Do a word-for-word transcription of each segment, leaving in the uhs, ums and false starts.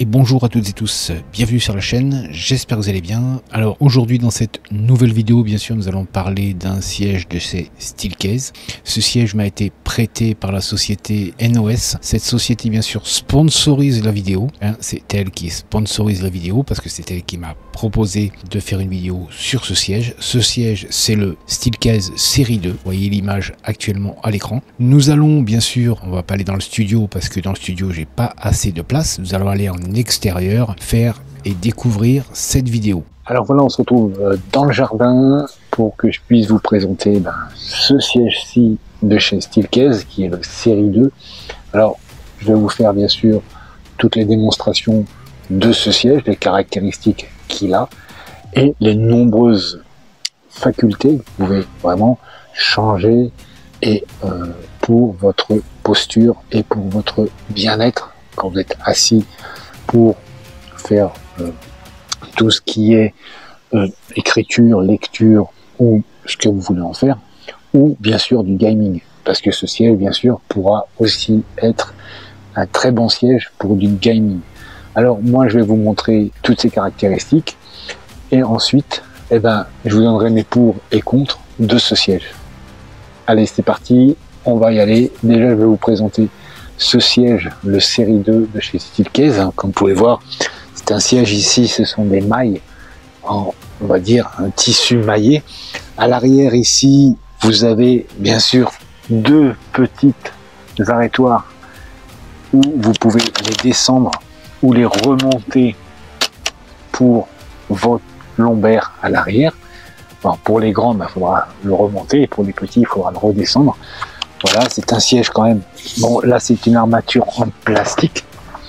Et bonjour à toutes et tous, bienvenue sur la chaîne, j'espère que vous allez bien. Alors aujourd'hui dans cette nouvelle vidéo, bien sûr nous allons parler d'un siège de chez Steelcase. Ce siège m'a été prêté par la société N O S. Cette société bien sûr sponsorise la vidéo, hein, c'est elle qui sponsorise la vidéo parce que c'est elle qui m'a proposé de faire une vidéo sur ce siège. Ce siège c'est le Steelcase série deux, vous voyez l'image actuellement à l'écran. Nous allons bien sûr, on va pas aller dans le studio parce que dans le studio j'ai pas assez de place, nous allons aller en extérieur, faire et découvrir cette vidéo. Alors voilà, on se retrouve dans le jardin pour que je puisse vous présenter ben, ce siège-ci de chez Steelcase qui est le série deux. Alors je vais vous faire bien sûr toutes les démonstrations de ce siège, les caractéristiques qu'il a et les nombreuses facultés que vous pouvez vraiment changer et euh, pour votre posture et pour votre bien-être quand vous êtes assis, pour faire euh, tout ce qui est euh, écriture, lecture ou ce que vous voulez en faire, ou bien sûr du gaming, parce que ce siège bien sûr pourra aussi être un très bon siège pour du gaming. Alors moi je vais vous montrer toutes ces caractéristiques et ensuite eh ben, je vous donnerai mes pour et contre de ce siège. Allez, c'est parti, on va y aller. Déjà je vais vous présenter ce siège, le série deux de chez Steelcase, hein, comme vous pouvez voir, c'est un siège ici, ce sont des mailles en, on va dire, un tissu maillé. À l'arrière ici, vous avez bien sûr deux petites arrêtoirs où vous pouvez les descendre ou les remonter pour votre lombaire à l'arrière. Enfin, pour les grands, il faudra le remonter, et pour les petits, il faudra le redescendre. Voilà, c'est un siège quand même. Bon, là, c'est une armature en plastique.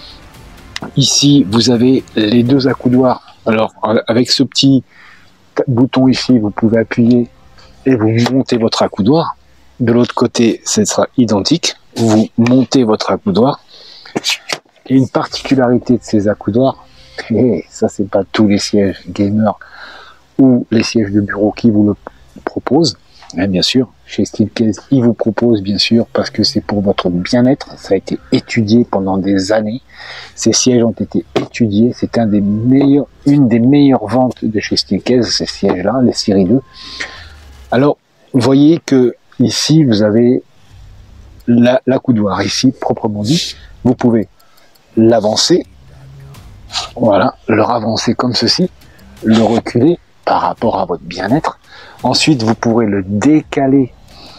Ici, vous avez les deux accoudoirs. Alors, avec ce petit bouton ici, vous pouvez appuyer et vous montez votre accoudoir. De l'autre côté, ce sera identique. Vous montez votre accoudoir. Et une particularité de ces accoudoirs, et ça, c'est pas tous les sièges gamers ou les sièges de bureau qui vous le proposent. Et bien sûr, chez Steelcase, ils vous proposent bien sûr parce que c'est pour votre bien-être. Ça a été étudié pendant des années. Ces sièges ont été étudiés. C'est un des meilleurs, une des meilleures ventes de chez Steelcase, ces sièges-là, les série deux. Alors, vous voyez que ici, vous avez l'accoudoir ici, proprement dit. Vous pouvez l'avancer. Voilà, le ravancer comme ceci, le reculer par rapport à votre bien-être. Ensuite, vous pourrez le décaler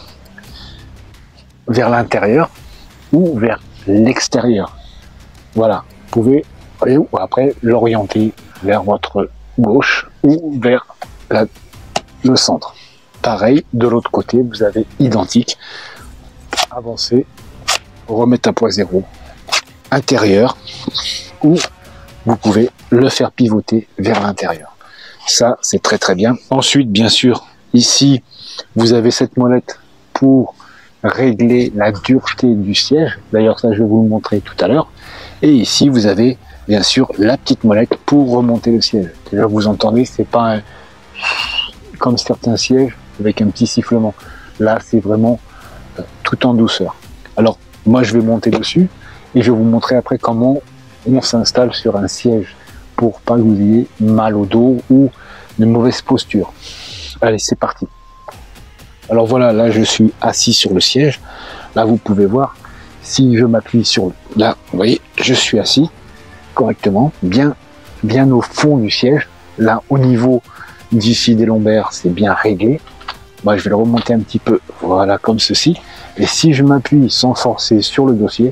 vers l'intérieur ou vers l'extérieur. Voilà, vous pouvez ou après l'orienter vers votre gauche ou vers la, le centre. Pareil, de l'autre côté, vous avez identique. Avancer, remettre à poids zéro, intérieur, ou vous pouvez le faire pivoter vers l'intérieur. Ça, c'est très très bien. Ensuite, bien sûr, ici, vous avez cette molette pour régler la dureté du siège. D'ailleurs, ça, je vais vous le montrer tout à l'heure. Et ici, vous avez, bien sûr, la petite molette pour remonter le siège. Déjà, vous entendez, c'est pas un... comme certains sièges avec un petit sifflement. Là, c'est vraiment euh, tout en douceur. Alors, moi, je vais monter dessus et je vais vous montrer après comment on s'installe sur un siège pour pas que vous ayez mal au dos ou de mauvaise posture. Allez, c'est parti. Alors voilà, là je suis assis sur le siège. Là vous pouvez voir, si je m'appuie sur... Là, vous voyez, je suis assis correctement, bien, bien au fond du siège. Là, au niveau d'ici des lombaires, c'est bien réglé. Moi, je vais le remonter un petit peu, voilà, comme ceci. Et si je m'appuie sans forcer sur le dossier,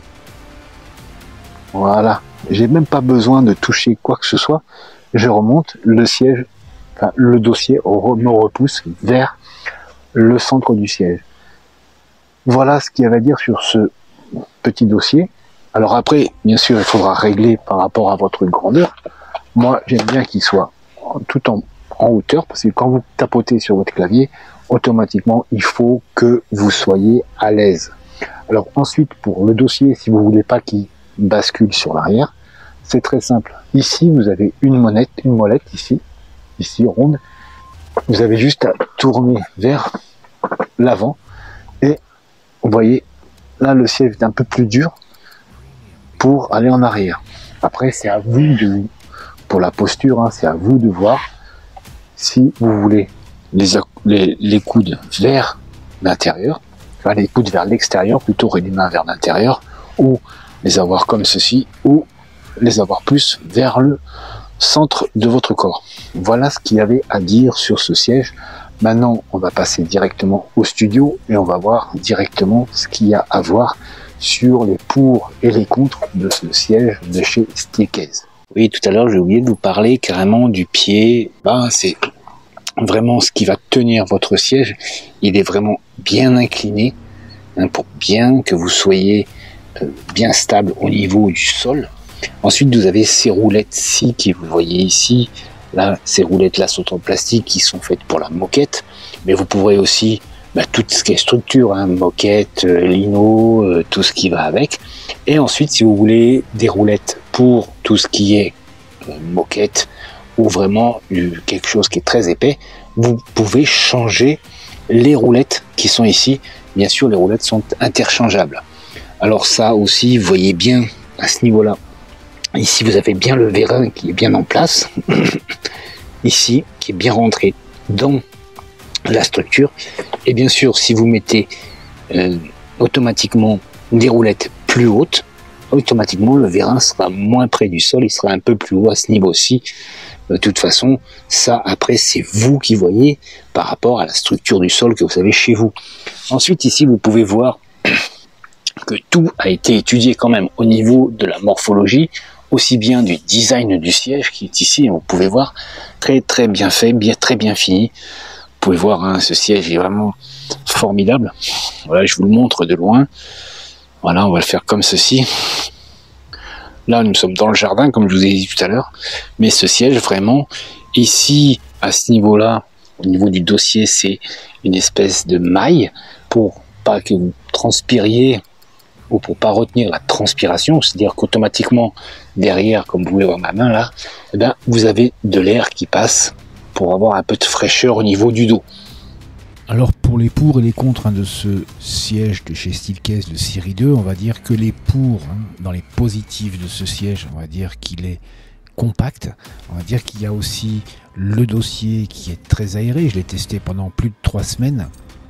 voilà, j'ai même pas besoin de toucher quoi que ce soit. Je remonte, le siège, enfin, le dossier me repousse vers le centre du siège. Voilà ce qu'il y a à dire sur ce petit dossier. Alors après, bien sûr, il faudra régler par rapport à votre grandeur. Moi, j'aime bien qu'il soit tout en, en hauteur, parce que quand vous tapotez sur votre clavier, automatiquement, il faut que vous soyez à l'aise. Alors ensuite, pour le dossier, si vous voulez pas qu'il bascule sur l'arrière, c'est très simple. Ici, vous avez une monette, une molette ici, ici ronde. Vous avez juste à tourner vers l'avant et vous voyez, là le siège est un peu plus dur pour aller en arrière. Après, c'est à vous de, pour la posture, hein, c'est à vous de voir si vous voulez les, les, les coudes vers l'intérieur, enfin, les coudes vers l'extérieur, plutôt les mains vers l'intérieur, ou les avoir comme ceci, ou les avoir plus vers le centre de votre corps. Voilà ce qu'il y avait à dire sur ce siège. Maintenant, on va passer directement au studio et on va voir directement ce qu'il y a à voir sur les pour et les contre de ce siège de chez Steelcase. Oui, tout à l'heure, j'ai oublié de vous parler carrément du pied. Ben, c'est vraiment ce qui va tenir votre siège. Il est vraiment bien incliné, hein, pour bien que vous soyez euh, bien stable au niveau du sol. Ensuite, vous avez ces roulettes-ci qui vous voyez ici. Là, ces roulettes-là sont en plastique qui sont faites pour la moquette. Mais vous pourrez aussi, bah, tout ce qui est structure, hein, moquette, euh, lino, euh, tout ce qui va avec. Et ensuite, si vous voulez des roulettes pour tout ce qui est euh, moquette ou vraiment euh, quelque chose qui est très épais, vous pouvez changer les roulettes qui sont ici. Bien sûr, les roulettes sont interchangeables. Alors ça aussi, vous voyez bien à ce niveau-là. Ici, vous avez bien le vérin qui est bien en place. Ici, qui est bien rentré dans la structure. Et bien sûr, si vous mettez euh, automatiquement des roulettes plus hautes, automatiquement, le vérin sera moins près du sol. Il sera un peu plus haut à ce niveau-ci. De toute façon, ça, après, c'est vous qui voyez par rapport à la structure du sol que vous avez chez vous. Ensuite, ici, vous pouvez voir que tout a été étudié quand même au niveau de la morphologie, aussi bien du design du siège qui est ici, vous pouvez voir, très très bien fait, bien très bien fini. Vous pouvez voir, hein, ce siège est vraiment formidable. Voilà, je vous le montre de loin. Voilà, on va le faire comme ceci. Là, nous sommes dans le jardin, comme je vous ai dit tout à l'heure, mais ce siège, vraiment, ici, à ce niveau-là, au niveau du dossier, c'est une espèce de maille pour pas que vous transpiriez ou pour pas retenir la transpiration, c'est-à-dire qu'automatiquement derrière, comme vous pouvez voir ma main là, eh bien, vous avez de l'air qui passe pour avoir un peu de fraîcheur au niveau du dos. Alors pour les pour et les contre, hein, de ce siège de chez Steelcase de série deux, on va dire que les pour, hein, dans les positifs de ce siège, on va dire qu'il est compact, on va dire qu'il y a aussi le dossier qui est très aéré. Je l'ai testé pendant plus de trois semaines.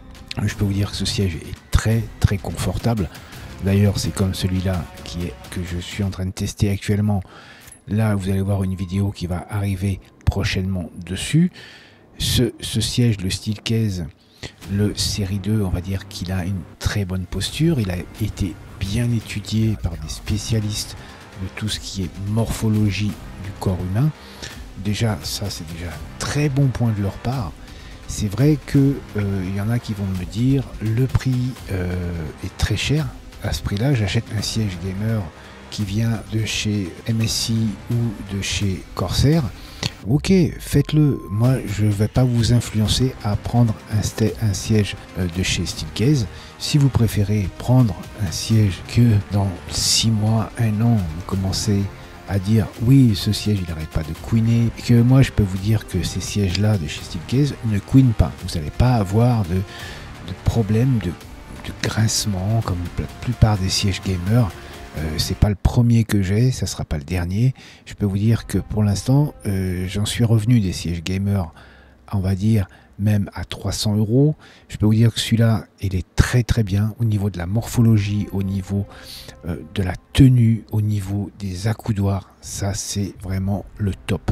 Je peux vous dire que ce siège est très très confortable. D'ailleurs, c'est comme celui-là qui est que je suis en train de tester actuellement. Là, vous allez voir une vidéo qui va arriver prochainement dessus. Ce, ce siège, le Steelcase, le série deux, on va dire qu'il a une très bonne posture. Il a été bien étudié par des spécialistes de tout ce qui est morphologie du corps humain. Déjà, ça, c'est déjà un très bon point de leur part. C'est vrai qu'il euh, y en a qui vont me dire le prix euh, est très cher. À ce prix-là, j'achète un siège gamer qui vient de chez M S I ou de chez Corsair. Ok, faites-le. Moi, je ne vais pas vous influencer à prendre un, un siège de chez Steelcase. Si vous préférez prendre un siège que dans six mois, un an, vous commencez à dire oui, ce siège il n'arrête pas de couiner, et que moi je peux vous dire que ces sièges là de chez Steelcase ne couinent pas. Vous n'allez pas avoir de, de problème de, de grincement comme la plupart des sièges gamers. Euh, c'est pas le premier que j'ai, ça sera pas le dernier. Je peux vous dire que pour l'instant euh, j'en suis revenu des sièges gamers, on va dire même à trois cents euros. Je peux vous dire que celui-là il est très très bien au niveau de la morphologie, au niveau euh, de la tenue, au niveau des accoudoirs. Ça c'est vraiment le top.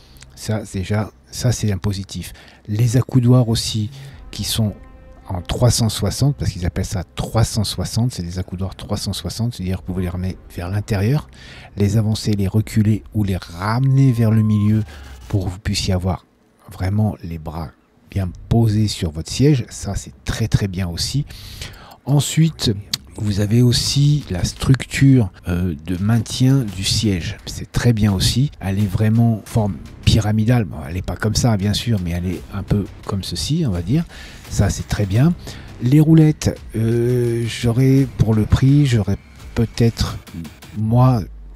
Ça déjà, ça c'est un positif. Les accoudoirs aussi qui sont en trois cent soixante, parce qu'ils appellent ça trois cent soixante, c'est des accoudoirs trois cent soixante, c'est-à-dire que vous pouvez les remettre vers l'intérieur, les avancer, les reculer ou les ramener vers le milieu pour que vous puissiez avoir vraiment les bras bien posés sur votre siège. Ça c'est très très bien aussi. Ensuite, vous avez aussi la structure euh, de maintien du siège. C'est très bien aussi. Elle est vraiment forme pyramidale. Bon, elle n'est pas comme ça, bien sûr, mais elle est un peu comme ceci, on va dire. Ça, c'est très bien. Les roulettes, euh, j'aurais, pour le prix, j'aurais peut-être, moi,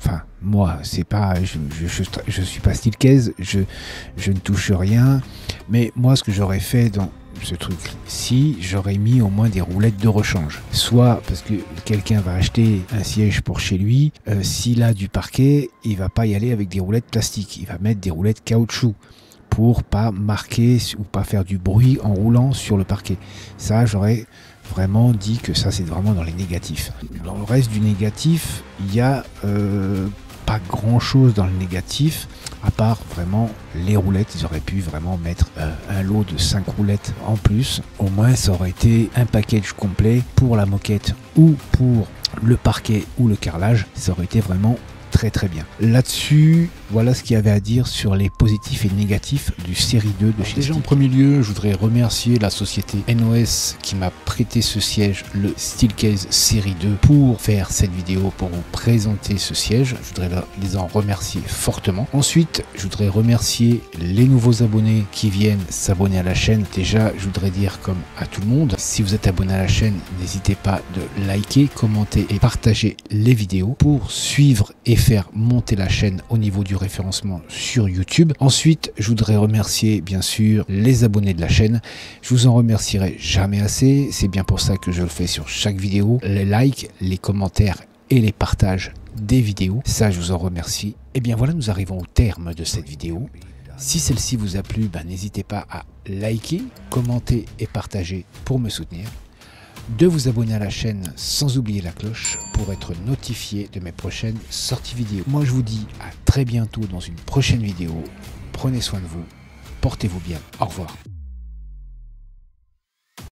enfin moi, c'est pas, je, je, je, je suis pas Steelcase, je, je ne touche rien, mais moi ce que j'aurais fait dans ce truc, si j'aurais mis au moins des roulettes de rechange, soit parce que quelqu'un va acheter un siège pour chez lui, euh, s'il a du parquet, il va pas y aller avec des roulettes plastiques, il va mettre des roulettes caoutchouc pour pas marquer ou pas faire du bruit en roulant sur le parquet. Ça, j'aurais vraiment dit que ça, c'est vraiment dans les négatifs. Dans le reste du négatif, il y a euh, pas grand chose dans le négatif, à part vraiment les roulettes. Ils auraient pu vraiment mettre euh, un lot de cinq roulettes en plus. Au moins, ça aurait été un package complet pour la moquette ou pour le parquet ou le carrelage. Ça aurait été vraiment très très bien. Là-dessus, voilà ce qu'il y avait à dire sur les positifs et négatifs du série deux de chez Déjà Steel. En premier lieu, je voudrais remercier la société N O S qui m'a prêté ce siège, le Steelcase série deux, pour faire cette vidéo, pour vous présenter ce siège. Je voudrais les en remercier fortement. Ensuite, je voudrais remercier les nouveaux abonnés qui viennent s'abonner à la chaîne. Déjà, je voudrais dire comme à tout le monde, si vous êtes abonné à la chaîne, n'hésitez pas de liker, commenter et partager les vidéos pour suivre et faire monter la chaîne au niveau du référencement sur YouTube. Ensuite, je voudrais remercier bien sûr les abonnés de la chaîne. Je vous en remercierai jamais assez. C'est bien pour ça que je le fais sur chaque vidéo. Les likes, les commentaires et les partages des vidéos. Ça, je vous en remercie. Et bien voilà, nous arrivons au terme de cette vidéo. Si celle-ci vous a plu, ben, n'hésitez pas à liker, commenter et partager pour me soutenir. De vous abonner à la chaîne sans oublier la cloche pour être notifié de mes prochaines sorties vidéo. Moi je vous dis à très bientôt dans une prochaine vidéo. Prenez soin de vous, portez-vous bien, au revoir.